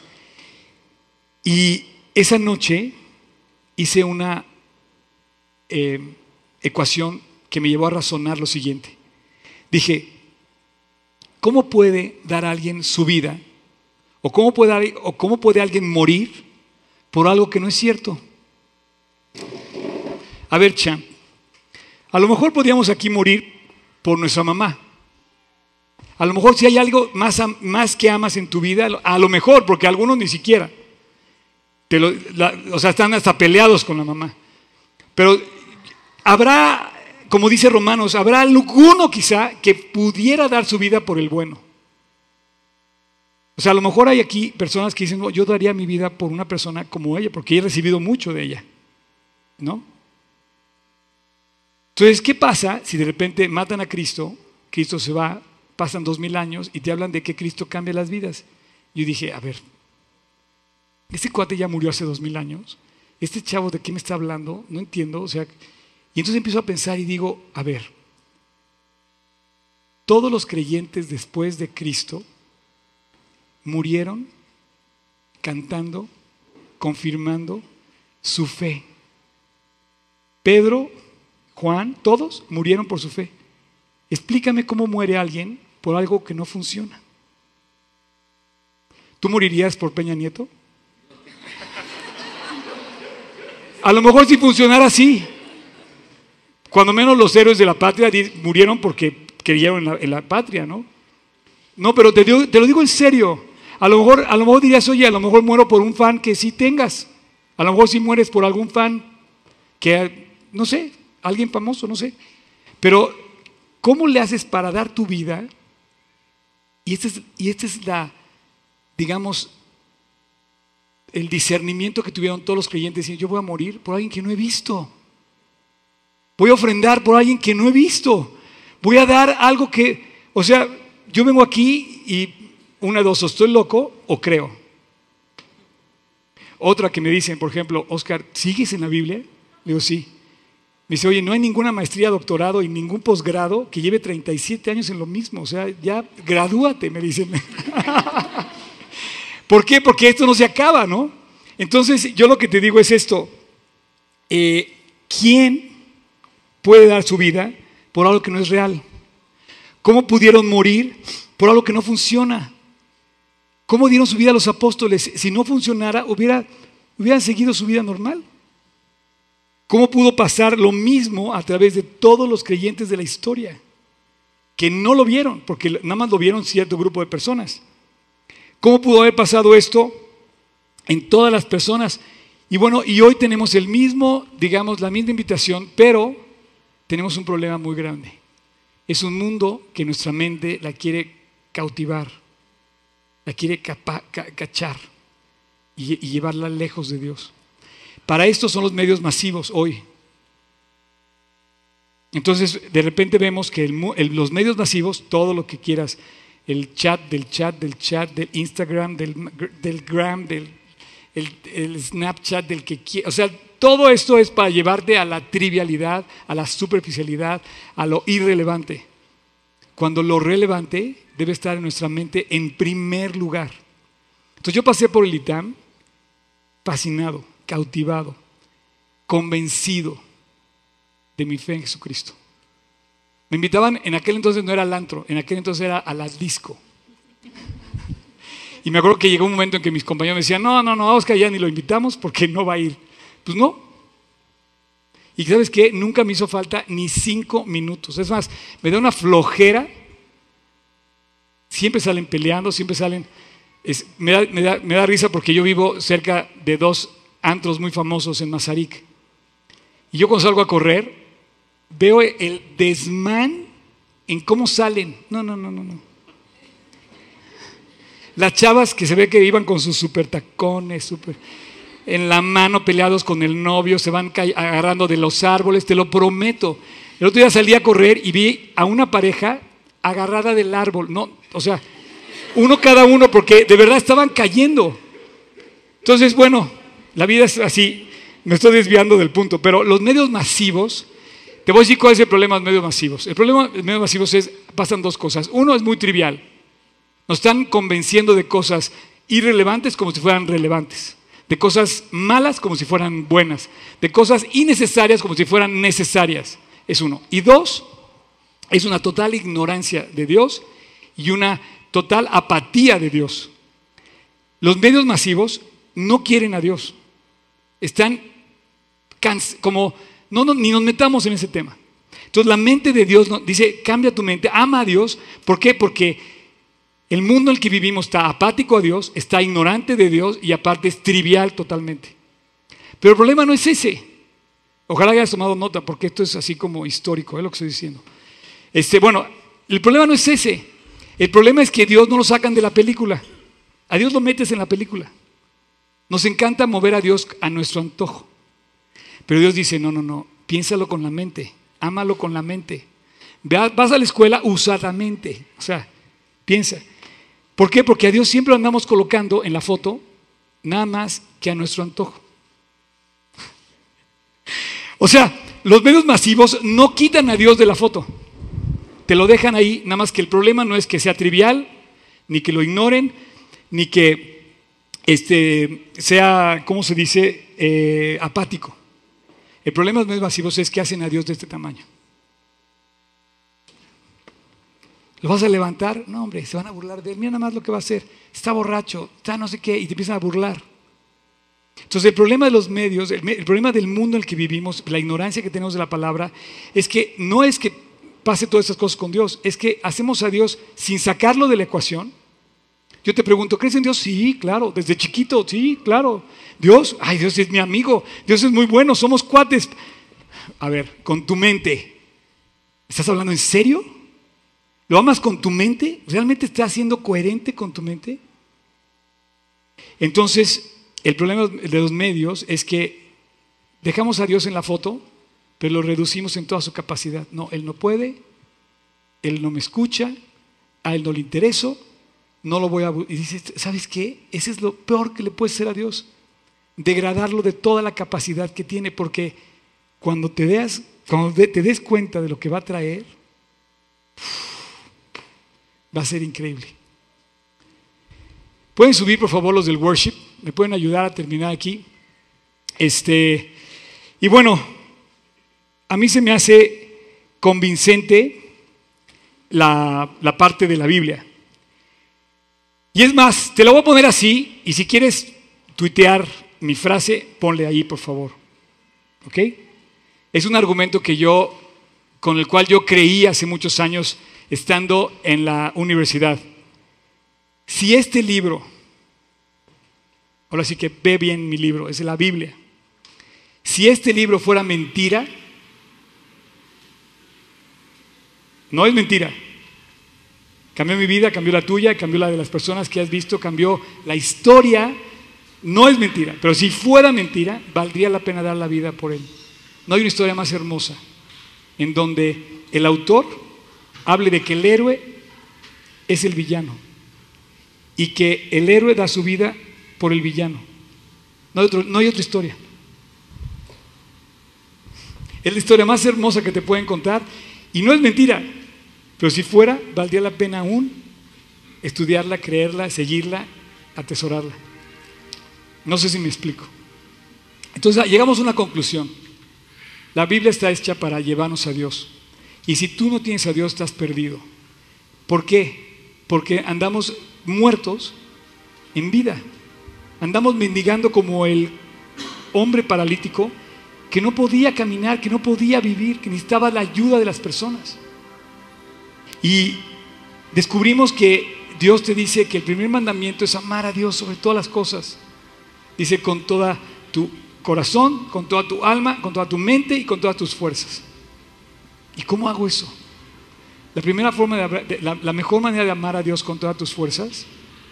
Y esa noche hice una eh, ecuación que me llevó a razonar lo siguiente. Dije, ¿cómo puede dar a alguien su vida? ¿O cómo puede, o cómo puede alguien morir por algo que no es cierto? A ver, Chan, a lo mejor podríamos aquí morir por nuestra mamá. A lo mejor si hay algo más, más que amas en tu vida, a lo mejor, porque algunos ni siquiera. Te lo, la, o sea, están hasta peleados con la mamá. Pero Habrá, como dice Romanos, habrá alguno quizá que pudiera dar su vida por el bueno. O sea, a lo mejor hay aquí personas que dicen, no, yo daría mi vida por una persona como ella, porque he recibido mucho de ella, ¿no? Entonces, ¿qué pasa si de repente matan a Cristo, Cristo se va, pasan dos mil años y te hablan de que Cristo cambia las vidas? Yo dije, a ver, este cuate ya murió hace dos mil años, este chavo de qué me está hablando, no entiendo, o sea, y entonces empiezo a pensar y digo, a ver, todos los creyentes después de Cristo murieron cantando, confirmando su fe. Pedro, Juan, todos murieron por su fe. Explícame cómo muere alguien por algo que no funciona. ¿Tú morirías por Peña Nieto? A lo mejor si funcionara así. Cuando menos los héroes de la patria murieron porque creyeron en la, en la patria, ¿no? No, pero te, digo, te lo digo en serio. A lo mejor, a lo mejor dirías, oye, a lo mejor muero por un fan que sí tengas. A lo mejor sí mueres por algún fan que, no sé, alguien famoso, no sé. Pero, ¿cómo le haces para dar tu vida? Y esta es, y esta es la, digamos, el discernimiento que tuvieron todos los creyentes. Diciendo, yo voy a morir por alguien que no he visto. Voy a ofrendar por alguien que no he visto. Voy a dar algo que, o sea, yo vengo aquí y una de dos, o estoy loco o creo. Otra que me dicen, por ejemplo, Oscar, ¿sigues en la Biblia? Le digo, sí. Me dice, oye, no hay ninguna maestría, doctorado y ningún posgrado que lleve treinta y siete años en lo mismo. O sea, ya gradúate, me dicen. ¿Por qué? Porque esto no se acaba, ¿no? Entonces, yo lo que te digo es esto. Eh, ¿Quién puede dar su vida por algo que no es real? ¿Cómo pudieron morir por algo que no funciona? ¿Cómo dieron su vida los apóstoles? Si no funcionara, hubiera, hubieran seguido su vida normal. ¿Cómo pudo pasar lo mismo a través de todos los creyentes de la historia? Que no lo vieron, porque nada más lo vieron cierto grupo de personas. ¿Cómo pudo haber pasado esto en todas las personas? Y bueno, y hoy tenemos el mismo, digamos, la misma invitación, pero tenemos un problema muy grande. Es un mundo que nuestra mente la quiere cautivar, la quiere capa, ca, cachar y, y llevarla lejos de Dios. Para esto son los medios masivos hoy. Entonces, de repente vemos que el, el, los medios masivos, todo lo que quieras, el chat, del chat, del chat, del Instagram, del, del gram, del el, el Snapchat, del que quieras, o sea, todo esto es para llevarte a la trivialidad, a la superficialidad, a lo irrelevante. Cuando lo relevante debe estar en nuestra mente en primer lugar. Entonces yo pasé por el I T A M fascinado, cautivado, convencido de mi fe en Jesucristo. Me invitaban, en aquel entonces no era al antro, en aquel entonces era a la disco. Y me acuerdo que llegó un momento en que mis compañeros me decían, no, no, no, a Oscar ya ni lo invitamos porque no va a ir. Pues no. Y ¿sabes qué? Nunca me hizo falta ni cinco minutos. Es más, me da una flojera. Siempre salen peleando, siempre salen... Es, me, da, me, da, me da risa porque yo vivo cerca de dos antros muy famosos en Mazarik. Y yo cuando salgo a correr, veo el desmán en cómo salen. No, no, no, no, no. Las chavas que se ve que iban con sus super tacones, super, en la mano peleados con el novio, se van agarrando de los árboles, te lo prometo. El otro día salí a correr y vi a una pareja agarrada del árbol. No, o sea, uno cada uno, porque de verdad estaban cayendo. Entonces, bueno, la vida es así. Me estoy desviando del punto, pero los medios masivos, te voy a decir cuál es el problema de los medios masivos. El problema de los medios masivos es, pasan dos cosas. Uno es muy trivial. Nos están convenciendo de cosas irrelevantes como si fueran relevantes, de cosas malas como si fueran buenas, de cosas innecesarias como si fueran necesarias. Es uno. Y dos, es una total ignorancia de Dios y una total apatía de Dios. Los medios masivos no quieren a Dios. Están como, no, no, ni nos metamos en ese tema. Entonces la mente de Dios no, dice, cambia tu mente, ama a Dios. ¿Por qué? Porque el mundo en el que vivimos está apático a Dios, está ignorante de Dios y aparte es trivial totalmente. Pero el problema no es ese. Ojalá hayas tomado nota, porque esto es así como histórico, es lo que estoy diciendo. Este, bueno, el problema no es ese. El problema es que Dios no lo sacan de la película. A Dios lo metes en la película. Nos encanta mover a Dios a nuestro antojo. Pero Dios dice, no, no, no, piénsalo con la mente, ámalo con la mente. Vas a la escuela, usa la mente. O sea, piensa. ¿Por qué? Porque a Dios siempre lo andamos colocando en la foto, nada más que a nuestro antojo. O sea, los medios masivos no quitan a Dios de la foto. Te lo dejan ahí, nada más que el problema no es que sea trivial, ni que lo ignoren, ni que este, sea, ¿cómo se dice?, eh, apático. El problema de los medios masivos es que hacen a Dios de este tamaño. ¿Lo vas a levantar? No, hombre, se van a burlar de él. Mira nada más lo que va a hacer. Está borracho, está no sé qué, y te empiezan a burlar. Entonces el problema de los medios, el, el problema del mundo en el que vivimos, la ignorancia que tenemos de la palabra, es que no es que pase todas estas cosas con Dios, es que hacemos a Dios sin sacarlo de la ecuación. Yo te pregunto, ¿crees en Dios? Sí, claro, desde chiquito, sí, claro. Dios, ay, Dios es mi amigo, Dios es muy bueno, somos cuates. A ver, con tu mente, ¿estás hablando en serio? ¿Lo amas con tu mente? ¿Realmente estás siendo coherente con tu mente? Entonces, el problema de los medios es que dejamos a Dios en la foto, pero lo reducimos en toda su capacidad. No, Él no puede, Él no me escucha, a Él no le intereso, no lo voy a... Y dices, ¿sabes qué? Ese es lo peor que le puede hacer a Dios. Degradarlo de toda la capacidad que tiene, porque cuando te des, cuando te des cuenta de lo que va a traer, va a ser increíble. Pueden subir por favor los del worship, me pueden ayudar a terminar aquí. Este, y bueno, a mí se me hace convincente la, la parte de la Biblia. Y es más, te lo voy a poner así, y si quieres tuitear mi frase, ponle ahí por favor. ¿Ok? Es un argumento que yo, con el cual yo creí hace muchos años estando en la universidad. Si este libro, ahora sí que ve bien mi libro, es la Biblia. Si este libro fuera mentira, no es mentira. Cambió mi vida, cambió la tuya, cambió la de las personas que has visto, cambió la historia. No es mentira, pero si fuera mentira, valdría la pena dar la vida por él. No hay una historia más hermosa en donde el autor hable de que el héroe es el villano y que el héroe da su vida por el villano. No hay, otro, no hay otra historia. Es la historia más hermosa que te pueden contar y no es mentira, pero si fuera, valdría la pena aún estudiarla, creerla, seguirla, atesorarla. No sé si me explico. Entonces llegamos a una conclusión. La Biblia está hecha para llevarnos a Dios. Y si tú no tienes a Dios, estás perdido. ¿Por qué? Porque andamos muertos en vida. Andamos mendigando como el hombre paralítico que no podía caminar, que no podía vivir, que necesitaba la ayuda de las personas. Y descubrimos que Dios te dice que el primer mandamiento es amar a Dios sobre todas las cosas. Dice con toda tu corazón, con toda tu alma, con toda tu mente y con todas tus fuerzas. ¿Y cómo hago eso? La primera forma de, de la, la mejor manera de amar a Dios con todas tus fuerzas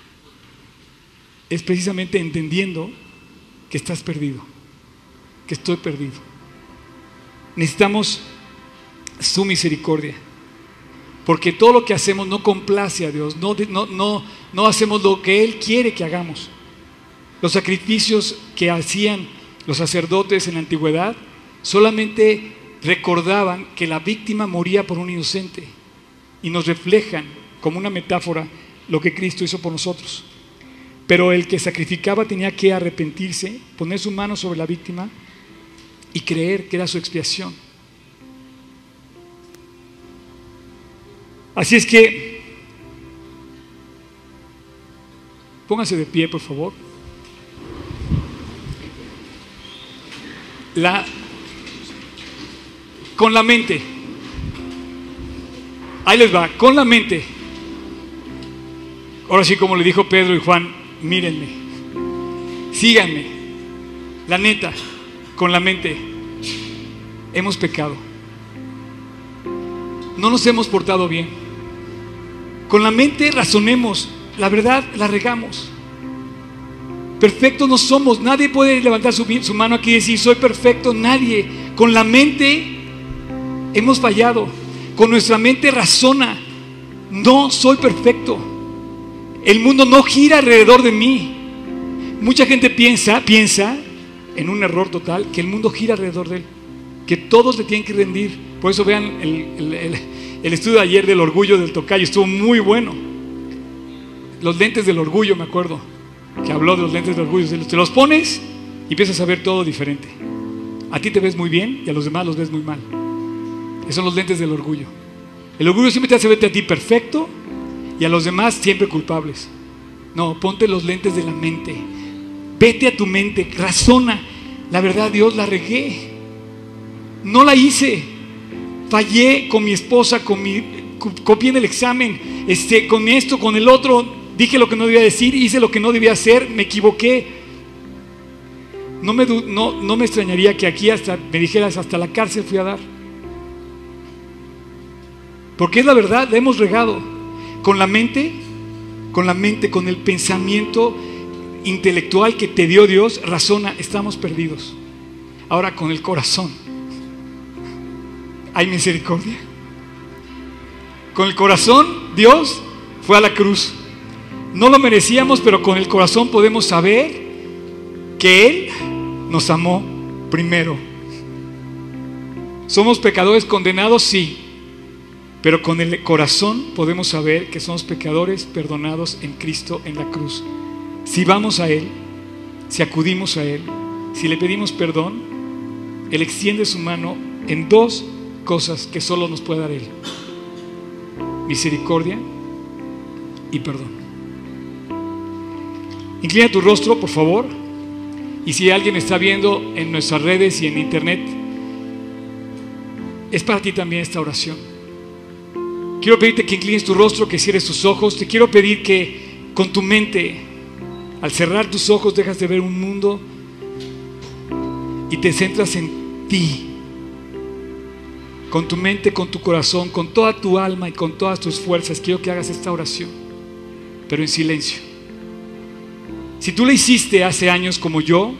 es precisamente entendiendo que estás perdido, que estoy perdido. Necesitamos su misericordia, porque todo lo que hacemos no complace a Dios, no, no, no, no hacemos lo que Él quiere que hagamos. Los sacrificios que hacían los sacerdotes en la antigüedad solamente recordaban que la víctima moría por un inocente y nos reflejan como una metáfora lo que Cristo hizo por nosotros. Pero el que sacrificaba tenía que arrepentirse, poner su mano sobre la víctima y creer que era su expiación. Así es que pónganse de pie, por favor. La, con la mente, ahí les va, con la mente. Ahora sí, como le dijo Pedro y Juan, mírenme, síganme, la neta, con la mente. hemos pecado. No nos hemos portado bien. Con la mente razonemos, la verdad la regamos. Perfectos no somos. Nadie puede levantar su, su mano aquí y decir soy perfecto. Nadie. Con la mente hemos fallado. Con nuestra mente razona. No soy perfecto. El mundo no gira alrededor de mí. Mucha gente piensa, piensa en un error total, que el mundo gira alrededor de él, que todos le tienen que rendir. Por eso vean el, el, el, el estudio de ayer del orgullo del tocayo, estuvo muy bueno. Los lentes del orgullo, me acuerdo que habló de los lentes del orgullo. Te los pones y empiezas a ver todo diferente. A ti te ves muy bien y a los demás los ves muy mal. Esos son los lentes del orgullo. El orgullo siempre te hace verte a ti perfecto y a los demás siempre culpables. No, ponte los lentes de la mente. Vete a tu mente, razona. La verdad, Dios, la regué. No la hice. Fallé con mi esposa, con mi, copié en el examen, este, con esto, con el otro. Dije lo que no debía decir, hice lo que no debía hacer, me equivoqué. No me, no, no me extrañaría que aquí hasta me dijeras, hasta la cárcel fui a dar. Porque es la verdad, la hemos regado. Con la mente, con la mente, con el pensamiento intelectual que te dio Dios, razona, estamos perdidos. Ahora con el corazón, ¿hay misericordia? Con el corazón, Dios fue a la cruz. No lo merecíamos, pero con el corazón podemos saber que Él nos amó primero. ¿Somos pecadores condenados? Sí. Pero con el corazón podemos saber que somos pecadores perdonados en Cristo en la cruz. Si vamos a Él, si acudimos a Él, si le pedimos perdón, Él extiende su mano en dos cosas que solo nos puede dar Él: misericordia y perdón. Inclina tu rostro, por favor. Y si alguien está viendo en nuestras redes y en internet, es para ti también esta oración. Quiero pedirte que inclines tu rostro, que cierres tus ojos. Te quiero pedir que con tu mente, al cerrar tus ojos, dejas de ver un mundo y te centras en ti. Con tu mente, con tu corazón, con toda tu alma y con todas tus fuerzas, quiero que hagas esta oración, pero en silencio. Si tú la hiciste hace años como yo,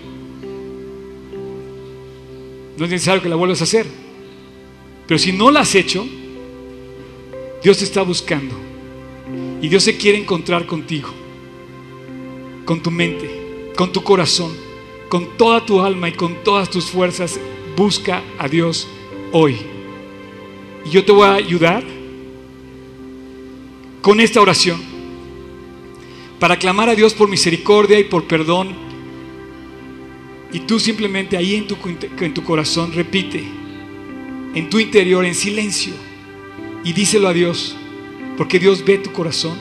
no es necesario que la vuelvas a hacer. Pero si no la has hecho, Dios te está buscando y Dios se quiere encontrar contigo, con tu mente, con tu corazón, con toda tu alma y con todas tus fuerzas. Busca a Dios hoy. Y yo te voy a ayudar con esta oración para clamar a Dios por misericordia y por perdón. Y tú simplemente ahí en tu, en tu corazón repite, en tu interior, en silencio, y díselo a Dios, porque Dios ve tu corazón.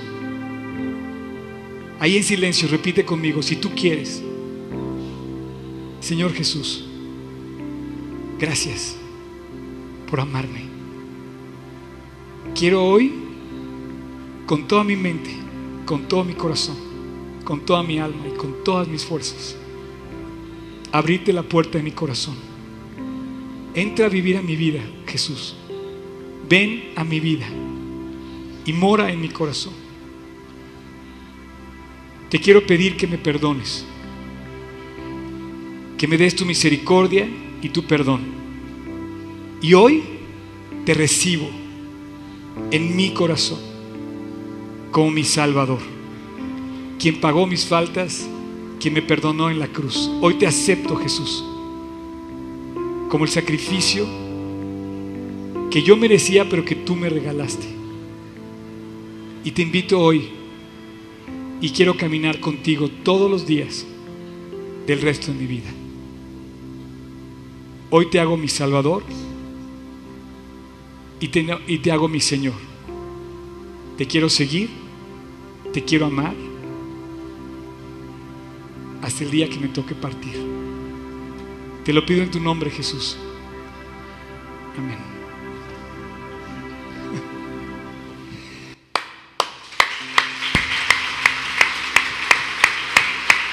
Ahí en silencio repite conmigo, si tú quieres: Señor Jesús, gracias por amarme. Quiero hoy, con toda mi mente, con todo mi corazón, con toda mi alma y con todas mis fuerzas, abrirte la puerta de mi corazón. Entra a vivir a mi vida, Jesús. Ven a mi vida y mora en mi corazón. Te quiero pedir que me perdones, que me des tu misericordia y tu perdón. Y hoy te recibo en mi corazón como mi Salvador, quien pagó mis faltas, quien me perdonó en la cruz. Hoy te acepto, Jesús, como el sacrificio que yo merecía, pero que tú me regalaste. Y te invito hoy, y quiero caminar contigo todos los días del resto de mi vida. Hoy te hago mi Salvador y te, y te hago mi Señor. Te quiero seguir, te quiero amar hasta el día que me toque partir. Te lo pido en tu nombre, Jesús. Amén.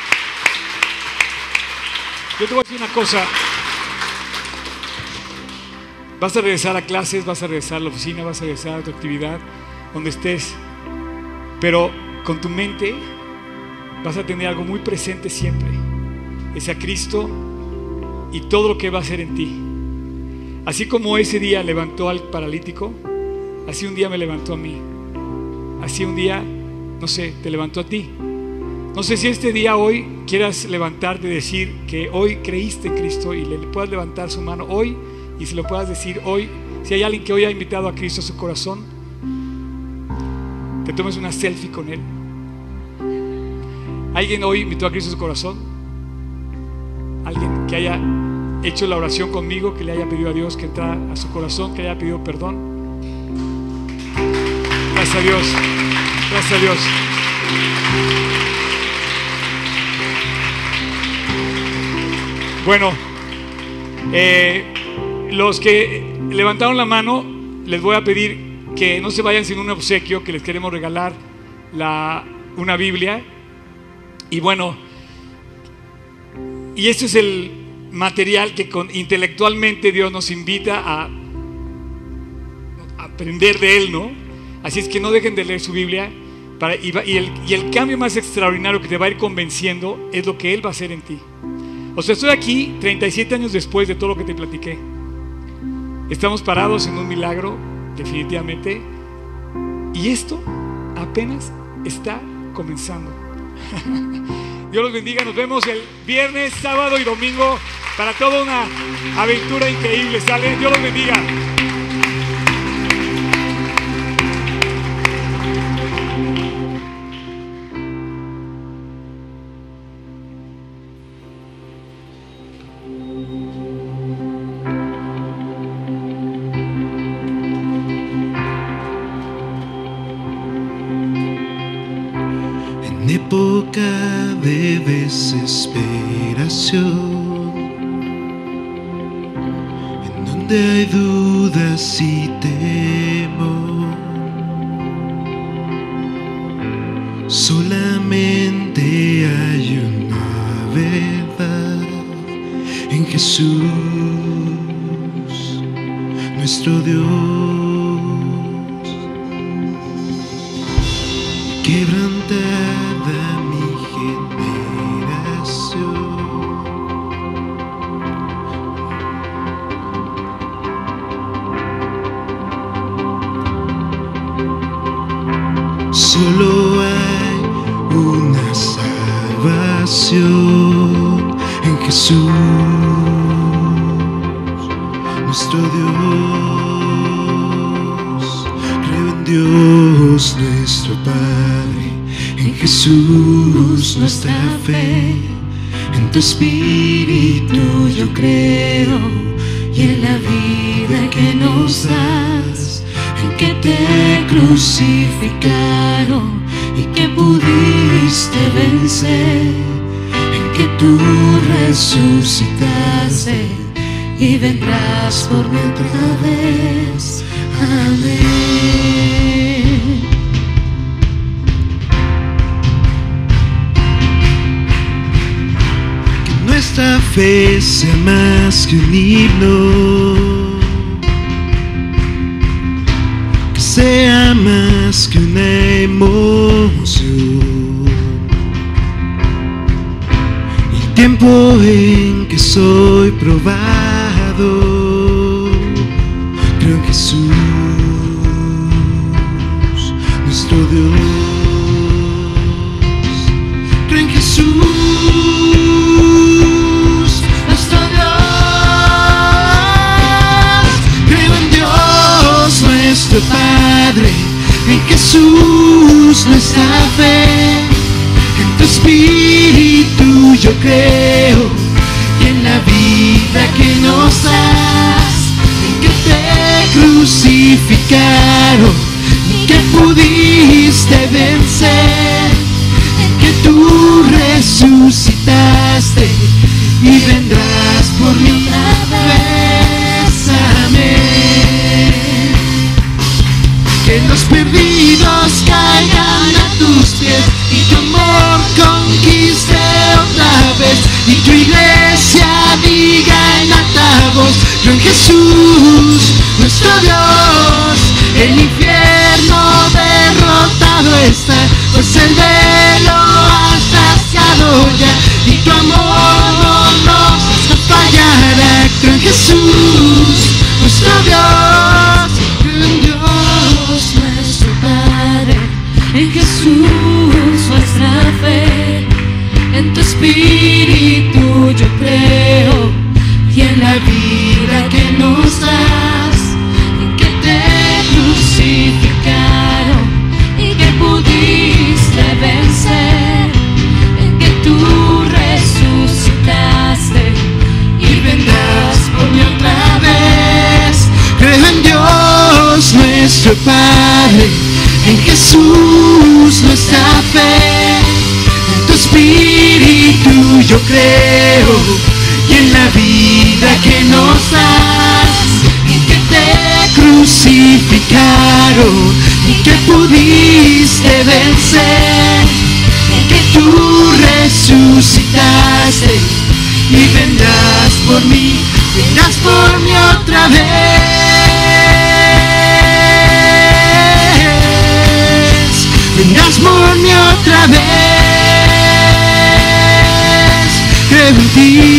Yo te voy a decir una cosa. Vas a regresar a clases, vas a regresar a la oficina, vas a regresar a tu actividad, donde estés. Pero con tu mente vas a tener algo muy presente siempre. Es a Cristo y todo lo que va a hacer en ti. Así como ese día levantó al paralítico, así un día me levantó a mí. Así un día, no sé, te levantó a ti. No sé si este día hoy quieras levantarte y decir que hoy creíste en Cristo y le puedas levantar su mano hoy y se lo puedas decir hoy. Si hay alguien que hoy ha invitado a Cristo a su corazón, te tomes una selfie con él. ¿Alguien hoy invitó a Cristo a su corazón? ¿Alguien que haya hecho la oración conmigo, que le haya pedido a Dios que entrara a su corazón, que le haya pedido perdón? Gracias a Dios, gracias a Dios. Bueno, eh, los que levantaron la mano, les voy a pedir que no se vayan sin un obsequio, que les queremos regalar la, una Biblia. Y bueno, y este es el material que con, intelectualmente Dios nos invita a, a aprender de Él, ¿no? Así es que no dejen de leer su Biblia. Para, y, va, y, el, y el cambio más extraordinario que te va a ir convenciendo es lo que Él va a hacer en ti. O sea, estoy aquí treinta y siete años después de todo lo que te platiqué. Estamos parados en un milagro, definitivamente. Y esto apenas está comenzando. Dios los bendiga. Nos vemos el viernes, sábado y domingo para toda una aventura increíble. ¿Sale? Dios los bendiga. En época de desesperación, en donde hay dudas y temor, solamente hay una verdad en Jesús, nuestro Dios. Quebrantada mi generación, solo hay una salvación en Jesús, nuestro Dios. Creo en Dios nuestro Padre, en Jesús nuestra fe, en tu Espíritu yo creo, y en la vida que nos das, en que te crucificaron y que pudiste vencer, en que tú resucitaste y vendrás por mí otra vez. Amén. Que nuestra fe sea más que un himno, que sea más que una emoción. El tiempo en que soy probado, creo en Jesús, nuestro Dios. Creo en Jesús, nuestro Dios. Creo en Dios, nuestro Padre, en Jesús nuestra fe, en tu Espíritu yo creo, y en la vida que nos das, en que te crucificaron y que pudiste vencer, en que tú resucitaste y vendrás por mí otra vez. Amén. Que los perdidos caigan a tus pies y tu amor conquiste otra vez, y tu iglesia diga en alta voz: yo en Jesús el infierno derrotado está, pues el velo has rasgado ya, y tu amor no nos fallará. Creo en Jesús, nuestro Dios, creo en Dios, nuestro Padre, en Jesús nuestra fe, en tu Espíritu yo creo, y en la vida que nos das, en que te crucificaron y que pudiste vencer, en que tú resucitaste y vendrás por mí otra vez. Creo en Dios nuestro Padre, en Jesús nuestra fe, en tu Espíritu yo creo, y en la vida que nos das, en que te crucificaron y que pudiste vencer, en que tú resucitaste y vendrás por mí, vendrás por mí otra vez, vendrás por mí otra vez. Creo en ti,